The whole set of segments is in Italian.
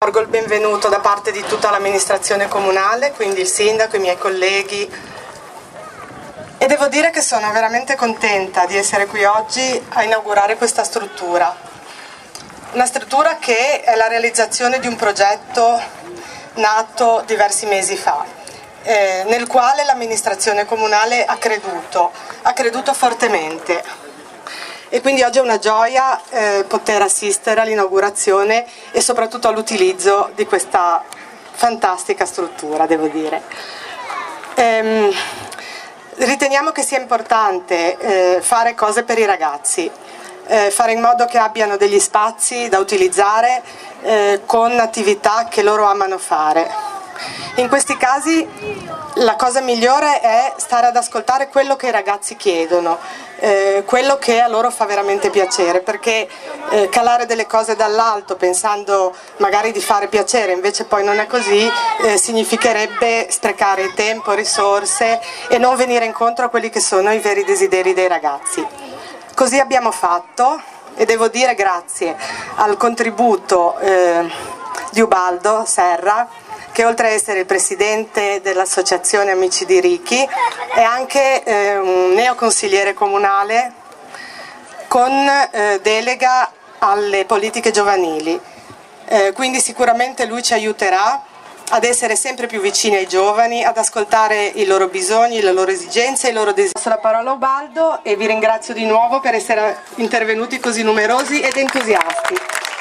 Porgo il benvenuto da parte di tutta l'amministrazione comunale, quindi il sindaco, i miei colleghi, e devo dire che sono veramente contenta di essere qui oggi a inaugurare questa struttura. Una struttura che è la realizzazione di un progetto nato diversi mesi fa, nel quale l'amministrazione comunale ha creduto fortemente. E quindi oggi è una gioia poter assistere all'inaugurazione e soprattutto all'utilizzo di questa fantastica struttura, devo dire. Riteniamo che sia importante fare cose per i ragazzi, fare in modo che abbiano degli spazi da utilizzare con attività che loro amano fare. In questi casi la cosa migliore è stare ad ascoltare quello che i ragazzi chiedono, quello che a loro fa veramente piacere, perché calare delle cose dall'alto pensando magari di fare piacere, invece poi non è così, significherebbe sprecare tempo, risorse e non venire incontro a quelli che sono i veri desideri dei ragazzi. Così abbiamo fatto e devo dire grazie al contributo di Ubaldo Serra, che oltre a essere il presidente dell'associazione Amici di Richi è anche un neoconsigliere comunale con delega alle politiche giovanili, quindi sicuramente lui ci aiuterà ad essere sempre più vicini ai giovani, ad ascoltare i loro bisogni, le loro esigenze, i loro desideri. Passo la parola a Ubaldo e vi ringrazio di nuovo per essere intervenuti così numerosi ed entusiasti.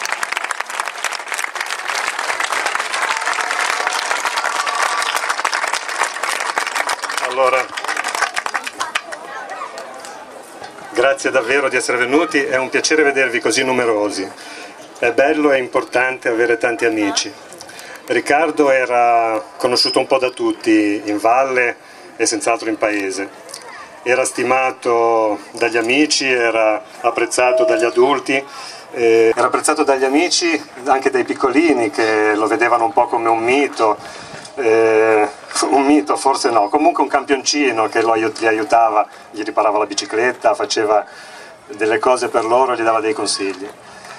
Allora, grazie davvero di essere venuti, è un piacere vedervi così numerosi, è bello e importante avere tanti amici. Riccardo era conosciuto un po' da tutti in valle e senz'altro in paese, era stimato dagli amici, era apprezzato dagli adulti, era apprezzato dagli amici, anche dai piccolini che lo vedevano un po' come un mito. Un mito forse no, comunque un campioncino che li aiutava, gli riparava la bicicletta, faceva delle cose per loro, gli dava dei consigli.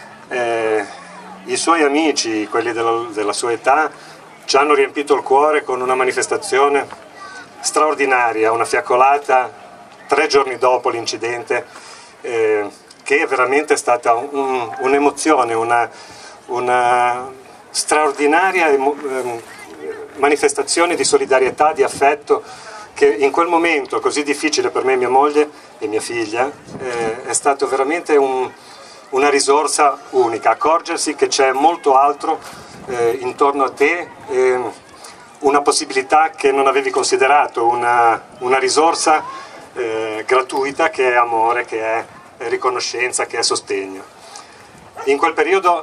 I suoi amici, quelli della sua età, ci hanno riempito il cuore con una manifestazione straordinaria, una fiaccolata 3 giorni dopo l'incidente, che è veramente stata un'emozione, una straordinaria manifestazione di solidarietà, di affetto, che in quel momento così difficile per me e mia moglie e mia figlia è stato veramente una risorsa unica, accorgersi che c'è molto altro intorno a te, una possibilità che non avevi considerato, una risorsa gratuita che è amore, che è riconoscenza, che è sostegno. In quel periodo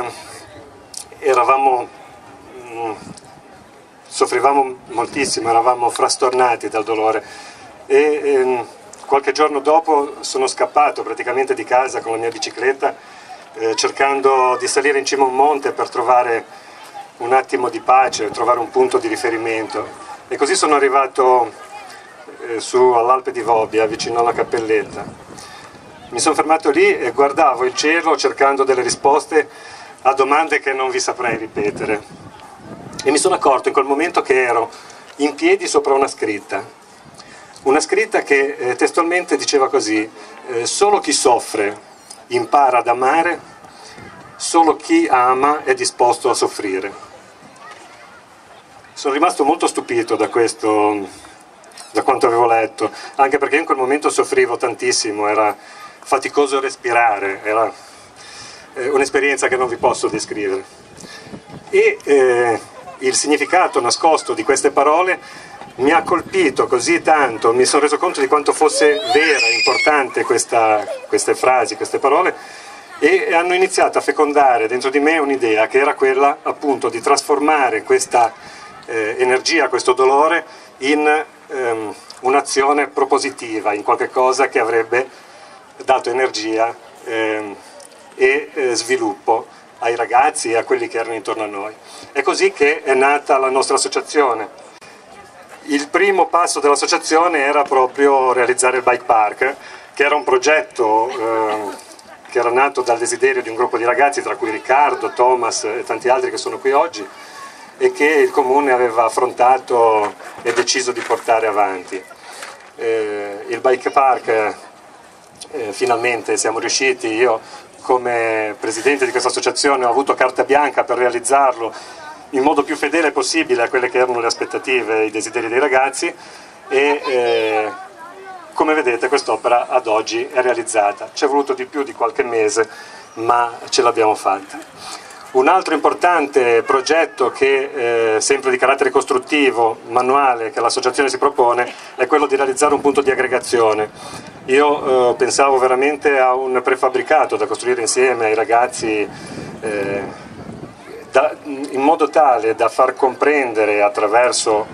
soffrivamo moltissimo, eravamo frastornati dal dolore e qualche giorno dopo sono scappato praticamente di casa con la mia bicicletta cercando di salire in cima a un monte per trovare un attimo di pace, trovare un punto di riferimento, e così sono arrivato su all'Alpe di Vobbia vicino alla Cappelletta. Mi sono fermato lì e guardavo il cielo cercando delle risposte a domande che non vi saprei ripetere. E mi sono accorto in quel momento che ero in piedi sopra una scritta che testualmente diceva così: solo chi soffre impara ad amare, solo chi ama è disposto a soffrire. Sono rimasto molto stupito da quanto avevo letto, anche perché in quel momento soffrivo tantissimo, era faticoso respirare, era un'esperienza che non vi posso descrivere. E il significato nascosto di queste parole mi ha colpito così tanto, mi sono reso conto di quanto fosse vera e importante queste frasi, queste parole, e hanno iniziato a fecondare dentro di me un'idea che era quella appunto di trasformare questa energia, questo dolore in un'azione propositiva, in qualche cosa che avrebbe dato energia e sviluppo ai ragazzi e a quelli che erano intorno a noi. È così che è nata la nostra associazione. Il primo passo dell'associazione era proprio realizzare il bike park, che era un progetto che era nato dal desiderio di un gruppo di ragazzi, tra cui Riccardo, Thomas e tanti altri che sono qui oggi, e che il Comune aveva affrontato e deciso di portare avanti. Il bike park, finalmente siamo riusciti, io come presidente di questa associazione ho avuto carta bianca per realizzarlo in modo più fedele possibile a quelle che erano le aspettative e i desideri dei ragazzi, e come vedete quest'opera ad oggi è realizzata. Ci è voluto di più di qualche mese, ma ce l'abbiamo fatta. Un altro importante progetto che, sempre di carattere costruttivo, manuale, che l'associazione si propone, è quello di realizzare un punto di aggregazione. Io pensavo veramente a un prefabbricato da costruire insieme ai ragazzi, in modo tale da far comprendere attraverso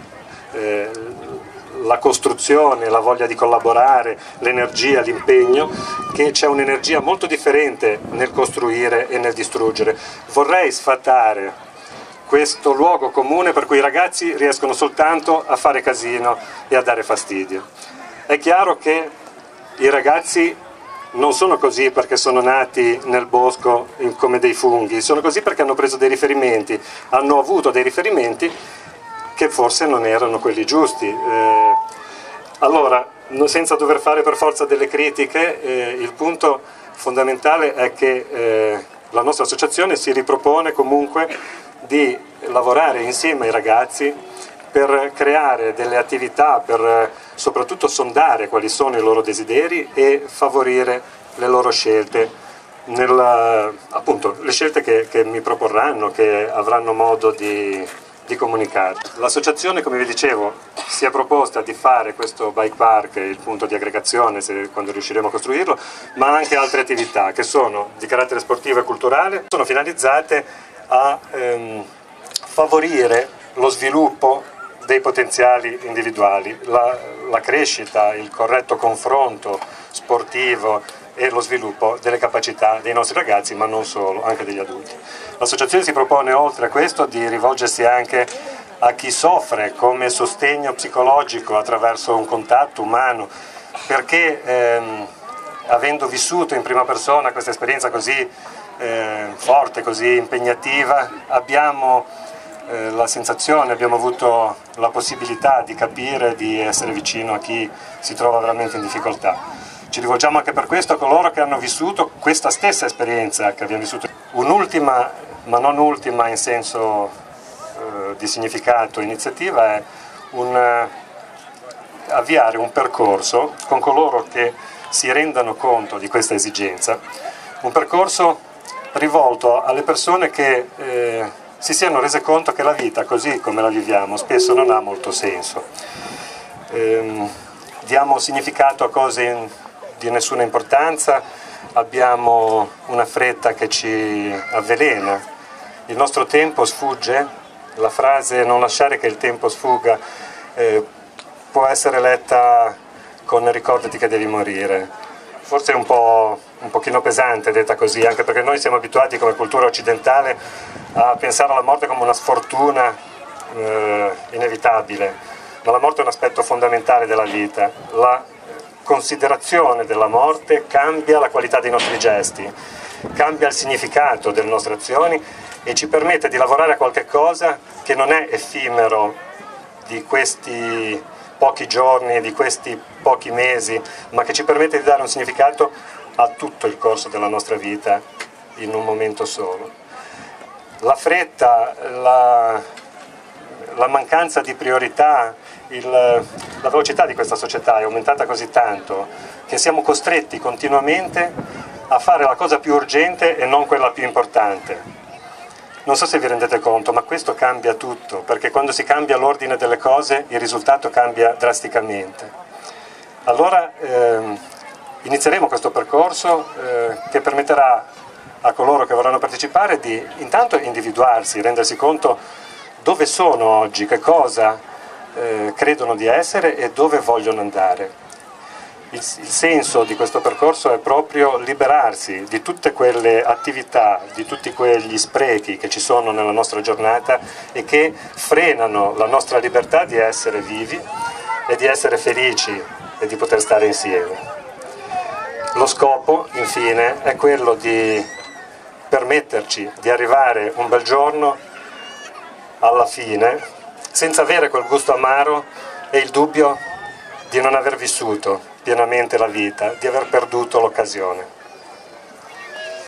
la costruzione, la voglia di collaborare, l'energia, l'impegno, che c'è un'energia molto differente nel costruire e nel distruggere. Vorrei sfatare questo luogo comune per cui i ragazzi riescono soltanto a fare casino e a dare fastidio. È chiaro che i ragazzi non sono così perché sono nati nel bosco come dei funghi, sono così perché hanno preso dei riferimenti, hanno avuto dei riferimenti che forse non erano quelli giusti. Allora, senza dover fare per forza delle critiche, il punto fondamentale è che la nostra associazione si ripropone comunque di lavorare insieme ai ragazzi per creare delle attività, per soprattutto sondare quali sono i loro desideri e favorire le loro scelte, appunto le scelte che mi proporranno, che avranno modo di comunicare. L'associazione, come vi dicevo, si è proposta di fare questo bike park, il punto di aggregazione quando riusciremo a costruirlo, ma anche altre attività che sono di carattere sportivo e culturale, sono finalizzate a favorire lo sviluppo dei potenziali individuali, la crescita, il corretto confronto sportivo e lo sviluppo delle capacità dei nostri ragazzi, ma non solo, anche degli adulti. L'associazione si propone oltre a questo di rivolgersi anche a chi soffre come sostegno psicologico attraverso un contatto umano, perché avendo vissuto in prima persona questa esperienza così forte, così impegnativa, abbiamo la sensazione, abbiamo avuto la possibilità di capire, di essere vicino a chi si trova veramente in difficoltà. Ci rivolgiamo anche per questo a coloro che hanno vissuto questa stessa esperienza che abbiamo vissuto. Un'ultima, ma non ultima in senso di significato, iniziativa è avviare un percorso con coloro che si rendano conto di questa esigenza, un percorso rivolto alle persone che si siano rese conto che la vita così come la viviamo spesso non ha molto senso. Diamo significato a cose di nessuna importanza, abbiamo una fretta che ci avvelena, il nostro tempo sfugge, la frase non lasciare che il tempo sfugga può essere letta con ricordati che devi morire. Forse è un pochino pesante detta così, anche perché noi siamo abituati come cultura occidentale a pensare alla morte come una sfortuna inevitabile, ma la morte è un aspetto fondamentale della vita. La considerazione della morte cambia la qualità dei nostri gesti, cambia il significato delle nostre azioni e ci permette di lavorare a qualche cosa che non è effimero di questi pochi giorni, di questi pochi mesi, ma che ci permette di dare un significato a tutto il corso della nostra vita in un momento solo. La fretta, la mancanza di priorità, la velocità di questa società è aumentata così tanto che siamo costretti continuamente a fare la cosa più urgente e non quella più importante. Non so se vi rendete conto, ma questo cambia tutto, perché quando si cambia l'ordine delle cose il risultato cambia drasticamente. Allora inizieremo questo percorso che permetterà a coloro che vorranno partecipare di intanto individuarsi, rendersi conto dove sono oggi, che cosa credono di essere e dove vogliono andare. Il senso di questo percorso è proprio liberarsi di tutte quelle attività, di tutti quegli sprechi che ci sono nella nostra giornata e che frenano la nostra libertà di essere vivi e di essere felici e di poter stare insieme. Lo scopo, infine, è quello di permetterci di arrivare un bel giorno alla fine senza avere quel gusto amaro e il dubbio di non aver vissuto pienamente la vita, di aver perduto l'occasione.